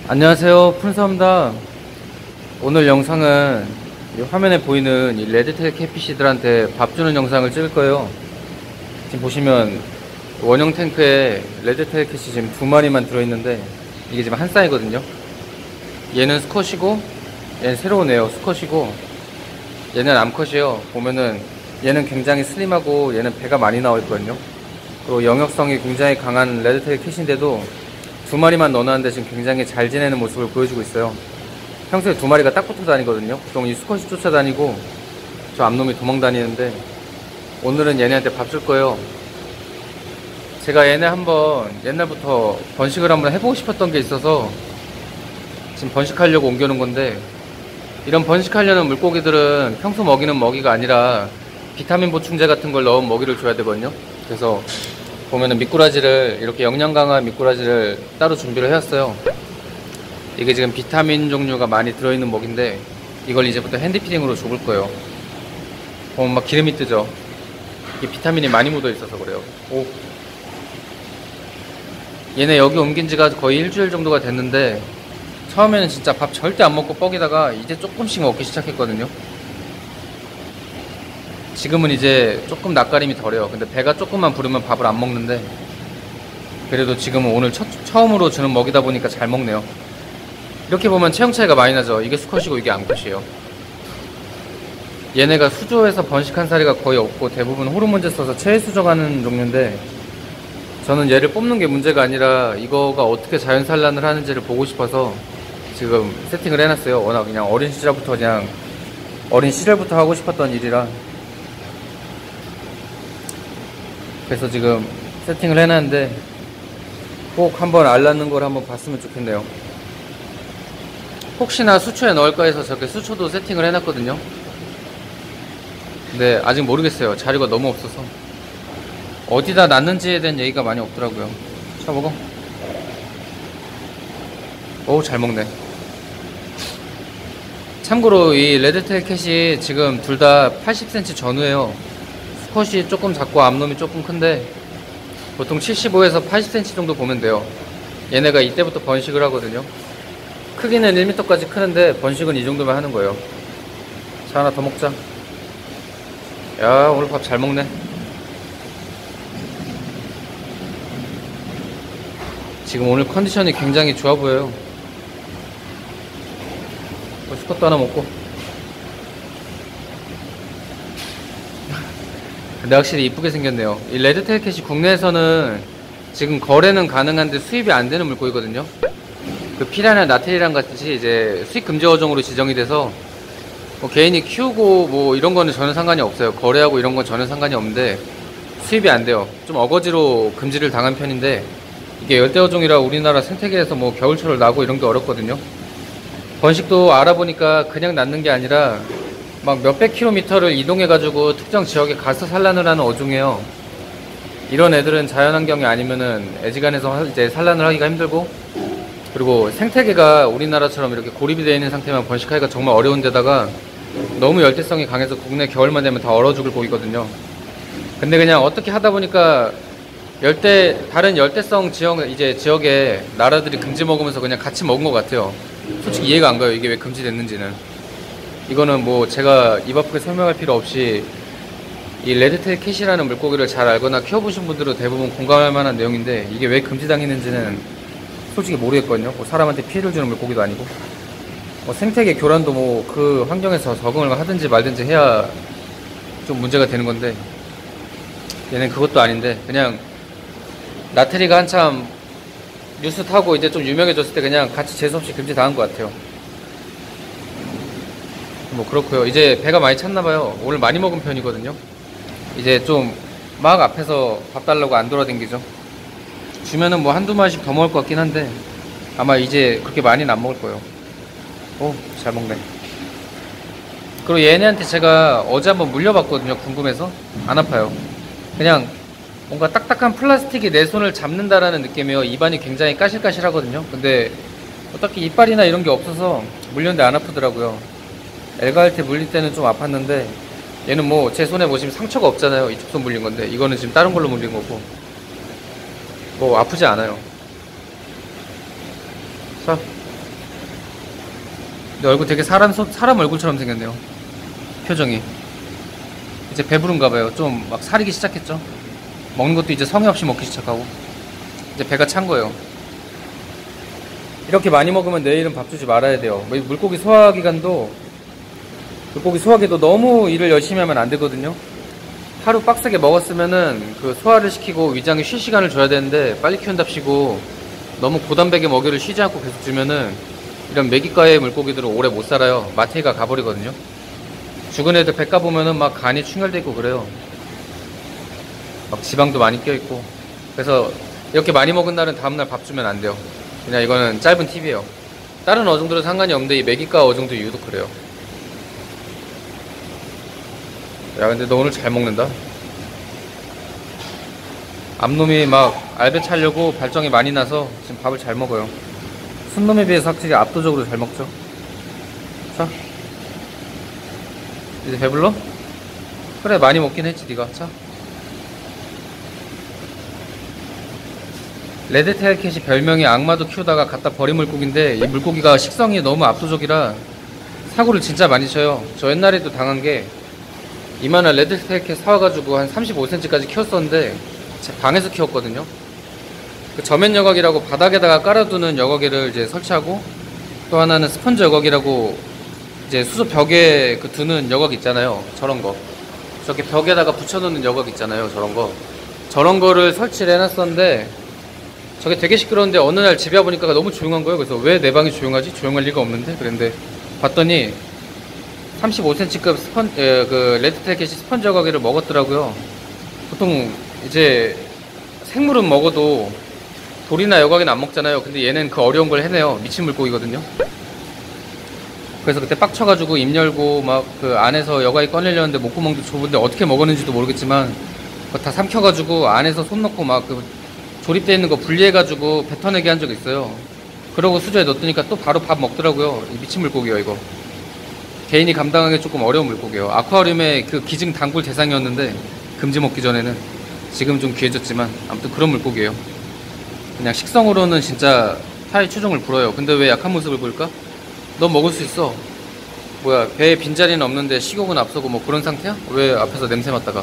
안녕하세요, 푼서입니다. 오늘 영상은 이 화면에 보이는 이 레드테일 캐피시들한테 밥 주는 영상을 찍을 거예요. 지금 보시면 원형 탱크에 레드테일 캐시 지금 2마리만 들어있는데 이게 지금 한 쌍이거든요. 얘는 수컷이고 얘는 새로운 애요. 수컷이고 얘는 암컷이에요. 보면은 얘는 굉장히 슬림하고 얘는 배가 많이 나와 있거든요. 그리고 영역성이 굉장히 강한 레드테일 캐시인데도 2마리만 넣어놨는데 지금 굉장히 잘 지내는 모습을 보여주고 있어요. 평소에 2마리가 딱 붙어 다니거든요. 보통 이 수컷이 쫓아다니고 저 암놈이 도망 다니는데 오늘은 얘네한테 밥 줄 거예요. 제가 얘네 한번 옛날부터 번식을 한번 해보고 싶었던 게 있어서 지금 번식하려고 옮겨놓은 건데, 이런 번식하려는 물고기들은 평소 먹이는 먹이가 아니라 비타민 보충제 같은 걸 넣은 먹이를 줘야 되거든요. 그래서 보면은 미꾸라지를, 이렇게 영양 강한 미꾸라지를 따로 준비를 해왔어요. 이게 지금 비타민 종류가 많이 들어있는 먹인데 이걸 이제부터 핸드피딩으로 줘볼 거예요. 보면 막 기름이 뜨죠. 이게 비타민이 많이 묻어 있어서 그래요. 오. 얘네 여기 옮긴 지가 거의 일주일 정도가 됐는데 처음에는 진짜 밥 절대 안 먹고 뻐기다가 이제 조금씩 먹기 시작했거든요. 지금은 이제 조금 낯가림이 덜해요. 근데 배가 조금만 부르면 밥을 안 먹는데 그래도 지금은 오늘 처음으로 주는 먹이다 보니까 잘 먹네요. 이렇게 보면 체형 차이가 많이 나죠. 이게 수컷이고 이게 암컷이에요. 얘네가 수조에서 번식한 사례가 거의 없고 대부분 호르몬제 써서 체외 수정하는 종류인데, 저는 얘를 뽑는 게 문제가 아니라 이거가 어떻게 자연 산란을 하는지를 보고 싶어서 지금 세팅을 해놨어요. 워낙 그냥 어린 시절부터 하고 싶었던 일이라. 그래서 지금 세팅을 해놨는데 꼭 한번 알 낳는 걸 한번 봤으면 좋겠네요. 혹시나 수초에 넣을까 해서 저렇게 수초도 세팅을 해놨거든요. 근데 아직 모르겠어요. 자료가 너무 없어서. 어디다 놨는지에 대한 얘기가 많이 없더라고요. 자, 먹어. 오, 잘 먹네. 참고로 이 레드테일 캣이 지금 둘 다 80cm 전후예요. 수컷이 조금 작고 암놈이 조금 큰데 보통 75에서 80cm 정도 보면 돼요. 얘네가 이때부터 번식을 하거든요. 크기는 1m까지 크는데 번식은 이 정도만 하는 거예요. 자, 하나 더 먹자. 야, 오늘 밥 잘 먹네. 지금 오늘 컨디션이 굉장히 좋아 보여요. 수컷도 하나 먹고. 근데 확실히 이쁘게 생겼네요. 이 레드테일 캣이 국내에서는 지금 거래는 가능한데 수입이 안 되는 물고기거든요. 그 피라냐 나트리랑 같이 이제 수입 금지 어종으로 지정이 돼서 뭐 개인이 키우고 뭐 이런 거는 전혀 상관이 없어요. 거래하고 이런 건 전혀 상관이 없는데 수입이 안 돼요. 좀 어거지로 금지를 당한 편인데, 이게 열대어종이라 우리나라 생태계에서 뭐 겨울철을 나고 이런 게 어렵거든요. 번식도 알아보니까 그냥 낳는 게 아니라 막 몇백 킬로미터를 이동해가지고 특정 지역에 가서 산란을 하는 어종이에요. 이런 애들은 자연환경이 아니면은 애지간해서 이제 산란을 하기가 힘들고, 그리고 생태계가 우리나라처럼 이렇게 고립이 되어 있는 상태면 번식하기가 정말 어려운 데다가 너무 열대성이 강해서 국내 겨울만 되면 다 얼어 죽을 고기거든요. 근데 그냥 어떻게 하다 보니까 다른 열대성 지역에 나라들이 금지 먹으면서 그냥 같이 먹은 것 같아요. 솔직히 이해가 안 가요. 이게 왜 금지됐는지는. 이거는 뭐 제가 입 아프게 설명할 필요 없이 이 레드테일 캣이라는 물고기를 잘 알거나 키워보신 분들은 대부분 공감할 만한 내용인데, 이게 왜 금지당했는지는 솔직히 모르겠거든요. 뭐 사람한테 피해를 주는 물고기도 아니고, 뭐 생태계 교란도 뭐 그 환경에서 적응을 하든지 말든지 해야 좀 문제가 되는 건데, 얘는 그것도 아닌데 그냥 나트리가 한참 뉴스 타고 이제 좀 유명해졌을 때 그냥 같이 재수없이 금지당한 것 같아요. 뭐 그렇고요. 이제 배가 많이 찼나봐요. 오늘 많이 먹은 편이거든요. 이제 좀 막 앞에서 밥 달라고 안 돌아다니죠. 주면은 뭐 한두 마리씩 더 먹을 것 같긴 한데 아마 이제 그렇게 많이는 안 먹을 거예요. 오, 잘 먹네. 그리고 얘네한테 제가 어제 한번 물려봤거든요. 궁금해서. 안 아파요. 그냥 뭔가 딱딱한 플라스틱이 내 손을 잡는다라는 느낌이에요. 입안이 굉장히 까실까실하거든요. 근데 딱히 이빨이나 이런 게 없어서 물렸는데 안 아프더라고요. 엘가할때 물릴 때는 좀 아팠는데 얘는 뭐 제 손에 보시면 상처가 없잖아요. 이쪽 손 물린 건데 이거는 지금 다른 걸로 물린 거고 뭐 아프지 않아요. 자, 근데 얼굴 되게 사람 얼굴처럼 생겼네요. 표정이. 이제 배부른가봐요. 좀 막 사리기 시작했죠. 먹는 것도 이제 성의 없이 먹기 시작하고. 이제 배가 찬 거예요. 이렇게 많이 먹으면 내일은 밥 주지 말아야 돼요. 물고기 소화기관도, 물고기 소화기도 너무 일을 열심히 하면 안 되거든요. 하루 빡세게 먹었으면은 그 소화를 시키고 위장에 쉴 시간을 줘야 되는데 빨리 키운답시고 너무 고단백의 먹이를 쉬지 않고 계속 주면은 이런 메기과의 물고기들은 오래 못 살아요. 마테이가 가버리거든요. 죽은 애들 배 까보면은 막 간이 충혈돼 있고 그래요. 막 지방도 많이 껴있고. 그래서 이렇게 많이 먹은 날은 다음날 밥 주면 안 돼요. 그냥 이거는 짧은 팁이에요. 다른 어종들은 상관이 없는데 이 메기과 어종도 유독 그래요. 야, 근데 너 오늘 잘 먹는다. 암놈이 막 알배 차려고 발정이 많이 나서 지금 밥을 잘 먹어요. 순놈에 비해서 확실히 압도적으로 잘 먹죠. 자, 이제 배불러? 그래, 많이 먹긴 했지 니가. 자, 레드테일 캣이 별명이 악마도 키우다가 갖다 버린 물고기인데 이 물고기가 식성이 너무 압도적이라 사고를 진짜 많이 쳐요. 저 옛날에도 당한 게 이만한 레드테일 캣 사와가지고 한 35cm까지 키웠었는데 제 방에서 키웠거든요. 그 저면 여과기라고 바닥에다가 깔아두는 여과기를 이제 설치하고, 또 하나는 스펀지 여과기라고 이제 수조 벽에 그 두는 여과기 있잖아요. 저런 거. 저렇게 벽에다가 붙여놓는 여과기 있잖아요. 저런 거. 저런 거를 설치를 해놨었는데 저게 되게 시끄러운데 어느 날 집에 와보니까 너무 조용한 거예요. 그래서 왜 내 방이 조용하지? 조용할 리가 없는데? 그랬는데 봤더니 35cm급 그 레드테일 캣이 스펀지 여과기를 먹었더라고요. 보통 이제 생물은 먹어도 돌이나 여과기는 안 먹잖아요. 근데 얘는 그 어려운 걸 해내요. 미친 물고기거든요. 그래서 그때 빡쳐가지고 입 열고 막 그 안에서 여과기 꺼내려는데 목구멍도 좁은데 어떻게 먹었는지도 모르겠지만 그거 다 삼켜가지고 안에서 손 넣고 막 그 조립되어 있는 거 분리해가지고 뱉어내게 한 적 있어요. 그러고 수조에 넣었더니까 또 바로 밥 먹더라고요. 이 미친 물고기요 이거. 개인이 감당하기 조금 어려운 물고기예요. 아쿠아리움의 그 기증 단골 대상이었는데 금지 먹기 전에는, 지금 좀 귀해졌지만 아무튼 그런 물고기예요. 그냥 식성으로는 진짜 타의 추종을 불어요. 근데 왜 약한 모습을 보일까? 넌 먹을 수 있어. 뭐야, 배에 빈자리는 없는데 식욕은 앞서고 뭐 그런 상태야? 왜 앞에서 냄새 맡다가.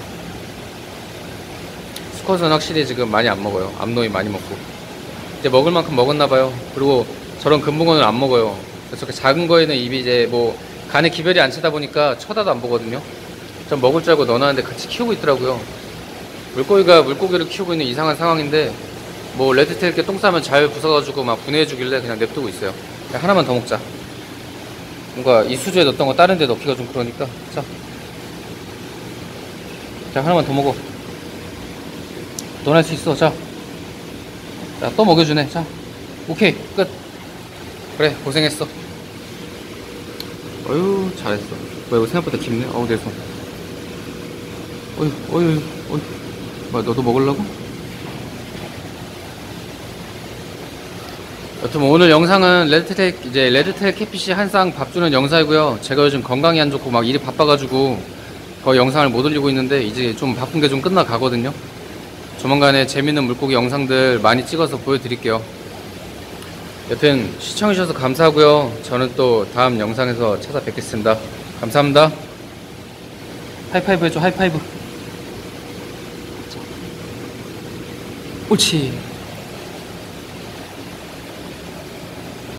수컷은 확실히 지금 많이 안 먹어요. 암놈이 많이 먹고 이제 먹을 만큼 먹었나봐요. 그리고 저런 금붕어는 안 먹어요. 저렇게 작은 거에는 입이 이제 뭐 간에 기별이 안 차다 보니까 쳐다도 안 보거든요. 전 먹을 줄 알고 넣어놨는데 같이 키우고 있더라고요. 물고기가 물고기를 키우고 있는 이상한 상황인데 뭐 레드테일 게 똥 싸면 잘 부숴가지고 막 분해해주길래 그냥 냅두고 있어요. 그냥 하나만 더 먹자. 뭔가 이 수조에 넣었던 거 다른 데 넣기가 좀 그러니까. 자, 하나만 더 먹어. 넌 할 수 있어. 자, 또 먹여주네. 자, 오케이, 끝. 그래, 고생했어. 어휴, 잘했어. 뭐야, 이거 생각보다 깊네. 어우, 내 손. 어휴. 뭐야, 너도 먹으려고? 여튼 뭐 오늘 영상은 레드테일 캣피시 한 쌍 밥 주는 영상이고요. 제가 요즘 건강이 안 좋고 막 일이 바빠가지고 거의 영상을 못 올리고 있는데 이제 좀 바쁜 게 좀 끝나가거든요. 조만간에 재밌는 물고기 영상들 많이 찍어서 보여드릴게요. 여튼 시청해주셔서 감사하고요. 저는 또 다음 영상에서 찾아뵙겠습니다. 감사합니다. 하이파이브 해줘. 하이파이브. 옳지.